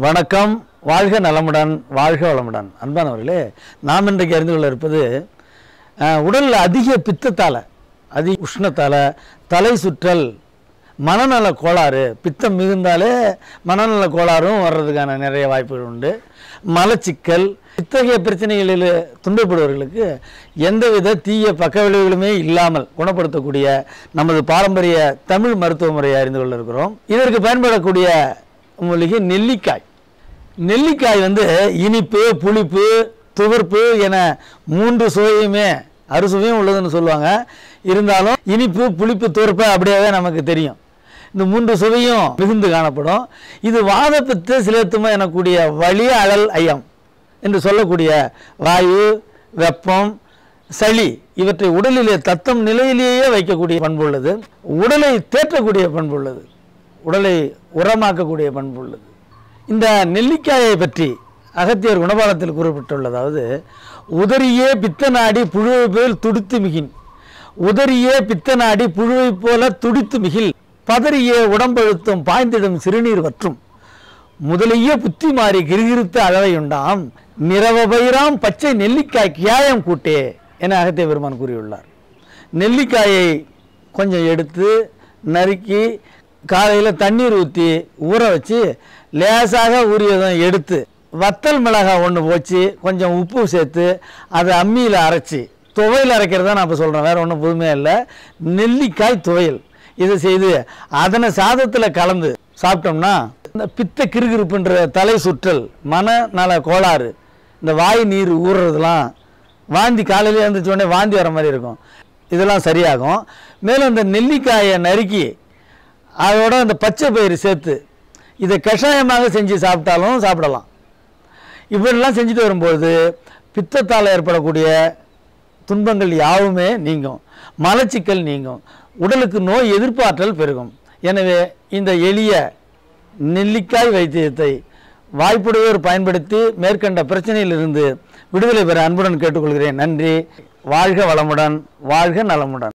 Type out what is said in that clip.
வணக்கம். வாழ்க நலமுடன், வாழ்க வளமுடன். அன்பானவர்களே, நாம் இன்றைக்கு அறிந்து கொள்ள இருப்பது உடலில் அதிக பித்தத்தால், அதிக உஷ்ணத்தால் தலை சுற்றல், மனநல கோளாறு. பித்தம் மிகுந்தாலே மனநல கோளாறும் வர்றதுக்கான நிறைய வாய்ப்புகள் உண்டு. மலச்சிக்கல், இத்தகைய பிரச்சனைகளில் துன்பப்படுபவர்களுக்கு எந்தவித தீய பக்க விளைவுகளுமே இல்லாமல் குணப்படுத்தக்கூடிய நமது பாரம்பரிய தமிழ் மருத்துவ முறையை அறிந்து கொள்ள இருக்கிறோம். இதற்கு பயன்படக்கூடிய மூலிகை நெல்லிக்காய். நெல்லிக்காய் இனிப்பு, புளிப்பு, துவர்ப்பு என 3 சுவையுமே, அறுசுவையும் உள்ளதுன்னு சொல்லுவாங்க. இருந்தாலும் இனிப்பு, புளிப்பு, துவர்ப்பு அப்படியே நமக்கு தெரியும். இந்த 3 சுவையும் மிகுந்து காணப்படும். இது வாதப்பித்த சிலேத்துமா எனக்கூடிய வலி, அழல், ஐயம் என்று சொல்லக்கூடிய வாயு, வெப்பம், சளி இவற்றை உடலிலே தத்தம் நிலையிலேயே வைக்கக்கூடிய பண்பு உள்ளது. உடலை தேற்றக்கூடிய பண்பு உள்ளது. உடலை உரமாக்கக்கூடிய பண்பு உள்ளது. இந்த நெல்லிக்காயை பற்றி அகத்தியர் குணபாலத்தில் கூறப்பட்டுள்ளதாவது, உதறியே பித்த நாடி புழுவை போல் துடித்து மிகின், உதறியே பித்த நாடி புழுவை போல துடித்து மிகில், பதறியே உடம்பழுத்தும் பாய்ந்திடும் சிறுநீர் வற்றும், முதலிய புத்தி மாறி கிருகிருத்த அளவையுண்டாம், நிறவபைராம் பச்சை நெல்லிக்காய் கியாயம் கூட்டே என அகத்திய பெருமான் கூறியுள்ளார். நெல்லிக்காயை கொஞ்சம் எடுத்து நறுக்கி காலையில் தண்ணீர் ஊற்றி ஊற வச்சு லேசாக ஊறியதும் எடுத்து வத்தல் மிளகாய் ஒன்று போச்சு, கொஞ்சம் உப்பு சேர்த்து அதை அம்மியில் அரைச்சி, துவையல் அரைக்கிறதா நான் இப்போ சொல்கிறேன், வேறு ஒன்றும் புதுமையாக இல்லை. நெல்லிக்காய் துவையல் இதை செய்து அதனை சாதத்தில் கலந்து சாப்பிட்டோம்னா இந்த பித்த கிருகிருப்புன்ற தலை சுற்றல், மனநல கோளாறு, இந்த வாய் நீர் ஊறுறதுலாம், வாந்தி காலையில் எழுந்திரிச்சோடனே வாந்தி வர மாதிரி இருக்கும், இதெல்லாம் சரியாகும். மேலும் இந்த நெல்லிக்காயை நறுக்கி அதோட அந்த பச்சை பயிறு சேர்த்து இதை கஷாயமாக செஞ்சு சாப்பிட்டாலும் சாப்பிடலாம். இப்படிலாம் செஞ்சுட்டு வரும்போது பித்தத்தால் ஏற்படக்கூடிய துன்பங்கள் யாவுமே நீங்கும், மலச்சிக்கல் நீங்கும், உடலுக்கு நோய் எதிர்ப்பாற்றல் பெருகும். எனவே இந்த எளிய நெல்லிக்காய் வைத்தியத்தை வாய்ப்புடையோர் பயன்படுத்தி மேற்கண்ட பிரச்சனையிலிருந்து விடுதலை பெற அன்புடன் கேட்டுக்கொள்கிறேன். நன்றி. வாழ்க வளமுடன், வாழ்க நலமுடன்.